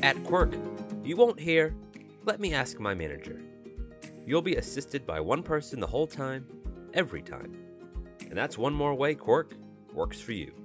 At Quirk, you won't hear, "Let me ask my manager." You'll be assisted by one person the whole time, every time. And that's one more way Quirk works for you.